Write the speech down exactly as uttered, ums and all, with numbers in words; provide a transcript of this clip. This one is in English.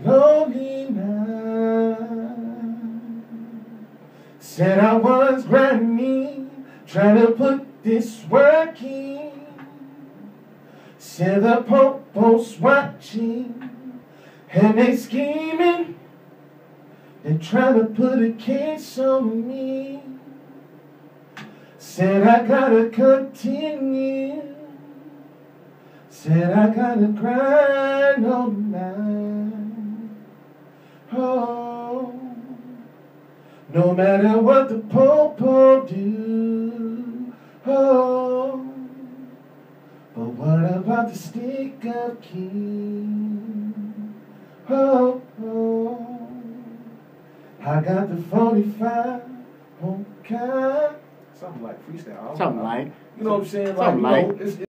lonely night. Said I was grinding, trying to put this work in. Said the popo's watching, and they scheming. They trying to put a case on me. Said I gotta continue. Said I gotta grind all night. Oh, no matter what the popo do. Oh, but what about the stick up king? Oh, oh, I got the forty-five. Okay. Something like freestyle. Something like. You know what I'm saying? Something like, you like. know, it's,